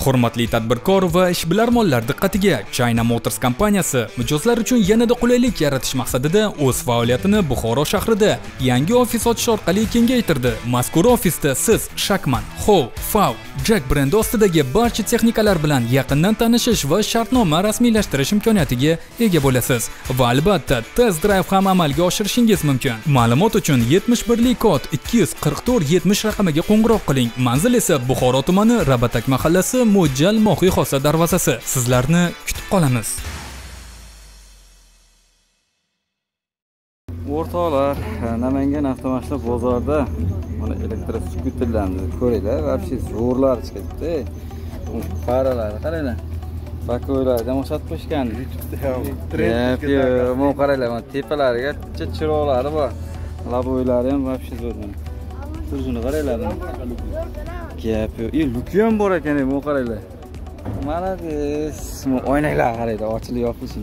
Hurmatli tadbirkor va ishbilarmonlar diqqatiga, China Motors kompaniyasi mijozlar uchun yanada qulaylik yaratish maqsadida o'z faoliyatini Buxoro shahrida yangi ofis ochish orqali kengaytirdi. Mazkur ofisda siz Shakman, Hou, Fau, Jack brendi ostidagi barcha texnikalar bilan yaqindan tanishish va shartnoma rasmiylashtirish imkoniyatiga ega bo'lasiz. Va albatta, test drive ham amalga oshirishingiz mumkin. Ma'lumot uchun 71 kod 244 70 raqamiga qo'ng'iroq qiling. Manzil esa Buxoro tumani Rabatak mahallasi Mo'ljal Mohiy Xosa darvozasi. Sizlarni kutib qolamiz. O'rtoqlar, Namangan avtomashina bozorida mana elektroskuterlarni ko'ringlar, вообще zo'rlar chiqibdi. Qaranglar. Bakoylardan o'xshatib qo'yishgan. YouTube'da qaranglar, mana tepalariga chiroqlari bor. Laboylari ham вообще zo'r. Turishini qaranglar. Gap yo'q. Luki ham bor ekan, bu qaranglar. Malades. Oynalar qaranglar, ochilib yopishi.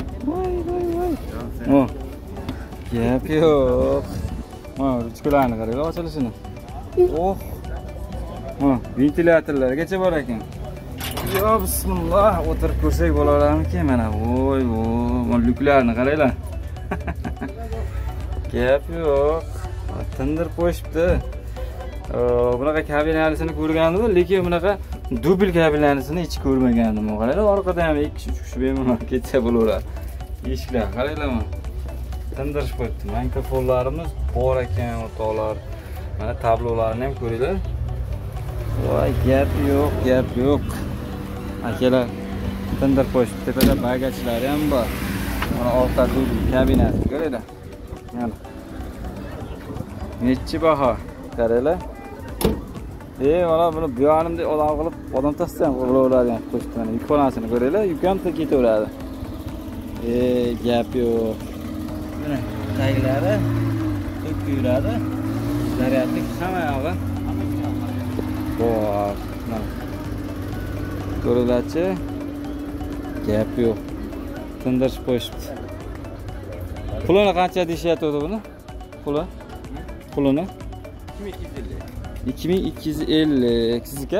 Voy. Gap yo'q. Mana ruchkalarni qaranglar, ochilishini. Oh. Mana ventilyatorlargacha bor ekan. Yo bismillah, o'tirib ko'rsak bo'laveramikin mana. Voy, mana luklarni qaranglar. Gap yo'q. Tindir qo'yishibdi. Bunaqa kabinasini ko'rgandim, lekin bunaqa dubl kabinasini hech ko'rmagandim. Qaranglar, orqada ham 2 kishi tushib bemalol ketsa bo'laveradi. Eshiklar qaranglar mana. Tindirish qo'yibdi. Mikrofonlarimiz bor ekan, o'rtoqlar. Mana tablolarni ham ko'ringlar. Voy, gap yo'q. Akalar tindirib qo'yishibdi. Tepada bagajlari ham bor. Mana orqa dubl kabinasi ko'ringlar. Mana. Nechi baho? Qaranglar. Mana buni bu yonimda odam qilib, odam tasdan bo'laveradigan qo'shdi. Mana yukxonasini ko'ringlar, yuk ham ketaveradi. Gap yo'q. Mana taglari to'kib yuradi. Zaryadlik hamma yog'i. Bor. Mana. Ko'ringlar-chi. Gap yo'q. Tindirib qo'yishibdi. Pulini qancha deyishyapti buni? Pulini 2250. Sizniki?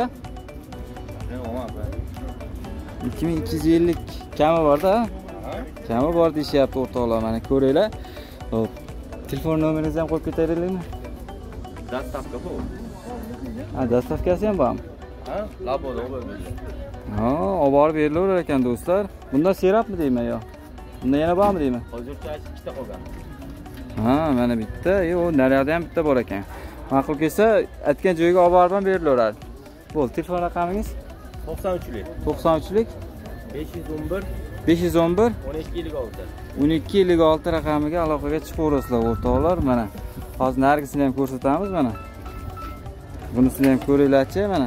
2250 kami bor-da. Kami bor deyishyapti o'rtoqlar, mana ko'ringlar. Xo'p. Telefon nomeringizni ham qo'yib ketaylikmi? Dastavka bor. Dastavkasi ham bormi? Laboda bo'ladi. Olib borib berilaverar ekan do'stlar. Bunda serapmi deyman yo? Bunda yana bormi deyman? Hozircha ikkita qolgan. Mana bitta, u naryoqda ham bitta bor ekan. Ma'qul kelsa, aytgan joyga olib borib ham berilaveradi. Bo'ldi, telefon raqamingiz? 93lik. 93lik 511 511 1256. 1256 raqamiga aloqaga chiqaverasizlar o'rtoqlar. Mana hozir narigisini ham ko'rsatamiz mana. Bunisini ham ko'ringlar-chi mana.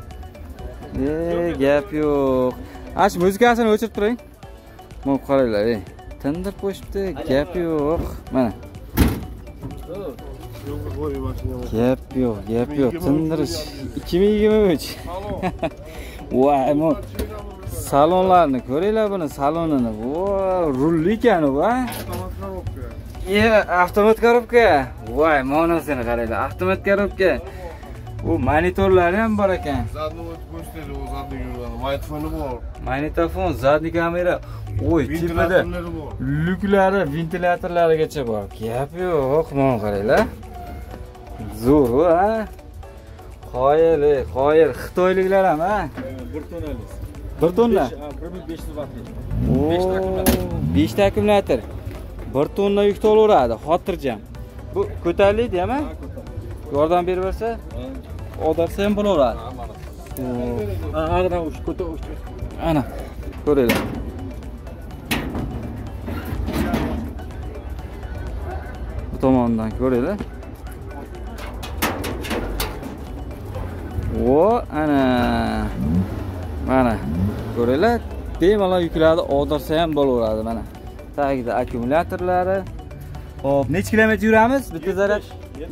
Gap yo'q. Ash muzikasini o'chirib turing. Mana qaranglar, tindirib qo'yishibdi. Gap yo'q. Mana. Gap yo'q. Tindirish 2023. Voy, mo salonlarni ko'ringlar buni, salonini. Voy, rulli ekan u, ha? Avtomat korobka. Voy, monasini qaranglar, avtomat korobka. Bu monitorlari ham bor ekan. Magnitofon, zadniy kamera. Voy, tepada luklari, ventilyatorlarigacha bor. Gap yo'q, mana qaranglar. Zo'r, ha? Qoyil. Xitoyliklar ham, ha? 1 tonnalik. 1 tonna? 1500 vattlik. 5 ta akkumulyator. 1 tonna yuk olaveradi, xotirjam. Bu ko'tariladi-mi? Yordam berib bersa? Odarsa ham bo'laveradi. Ag'dan uch ko'ta. Ana, ko'ringlar. Bu tomondan ko'ringlar. Ana. Mana ko'ringlar, bemalol yuklarni oldirsa ham bo'laveradi mana. Tagida akkumulyatorlari. Xo'p, necha kilometr yuramiz? Bitta zaryad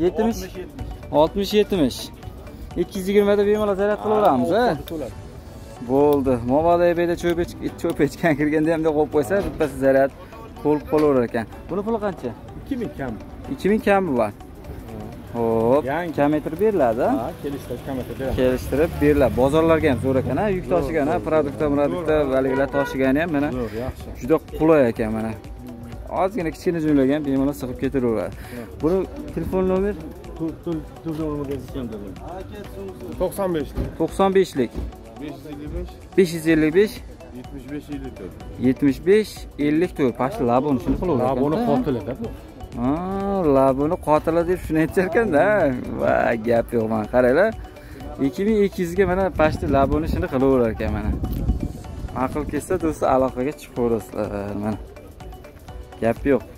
60-70. 220 da bemalol zaryad qilaveramiz, ha? Bo'ldi. Movalayda cho'pechgan kirganda ham qo'yib qo'ysa, bittasi zaryad to'lib qolaverar ekan. Buni puli qancha? 2000 kam. 2000 kami bor. Hop, Yangi. kamaytirib beriladi. Ha, kelishtirib kamaytirib beramiz. Kelishtirib beriladi. Bozorlarga ham zo'r ekan, yuk tashigan, produktlar valigilar tashigani ham mana Zo'r, yaxshi. juda qulay ekan mana. Ozgina kichkina joylarga ham bemalol sig'ib ketaveradi. Buni telefon nomer 95 95lik 555 555 75 54. 75 54 pastda laboni shuni qilaveradi. Laboni qotil ekan. Ha, laboni qotila deb shuni aytishar ekanda. Va gap yo'q mana qaranglar. 2200 ga mana pastda laboni shuni qilaverar ekan mana. Aql kelsa do'stlar aloqaga chiqaverasizlar mana. Gap yo'q.